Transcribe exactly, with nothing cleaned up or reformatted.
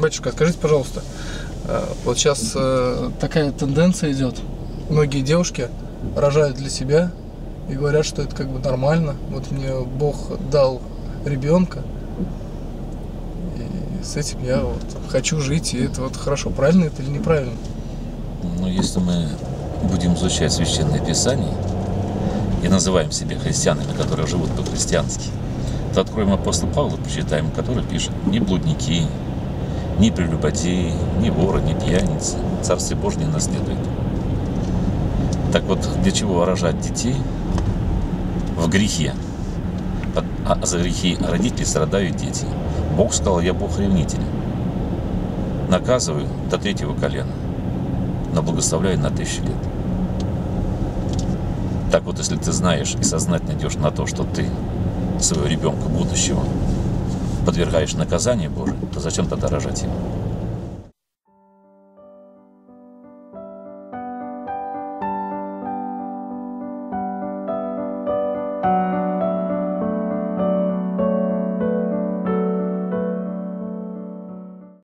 Батюшка, скажите, пожалуйста, вот сейчас такая тенденция идет. Многие девушки рожают для себя и говорят, что это как бы нормально. Вот мне Бог дал ребенка, и с этим я вот хочу жить, и это вот хорошо. Правильно это или неправильно? Ну, если мы будем изучать Священное Писание и называем себя христианами, которые живут по-христиански, то откроем апостола Павла, прочитаем, который пишет: «Ни блудники, ни прелюбодеи, ни воры, ни пьяницы Царствие Божие не наследует». Так вот, для чего рожать детей в грехе? А за грехи родителей страдают дети. Бог сказал: «Я Бог ревнитель, наказываю до третьего колена, но благословляю на тысячу лет». Так вот, если ты знаешь и сознательно идешь на то, что ты своего ребенка будущего подвергаешь наказанию Божие, то зачем тогда рожать его?